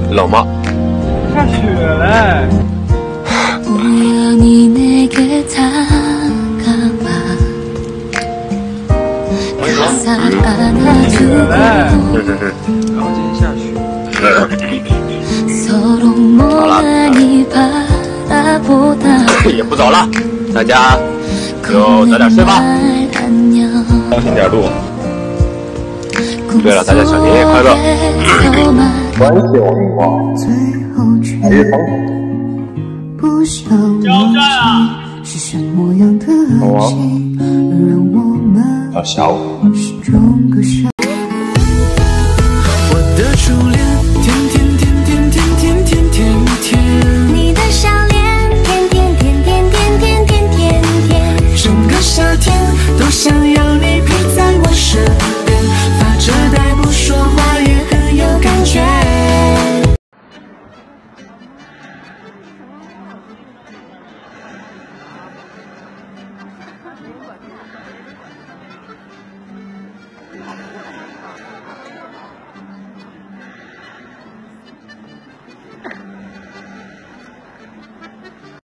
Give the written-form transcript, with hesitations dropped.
冷吗？ 下雪嘞！然后今天下雪。 好了，也不早了，大家就早点睡吧，当心点路。对了，大家小年夜快乐！ 关系我明光，每日同交战啊！ 好啊，要下午。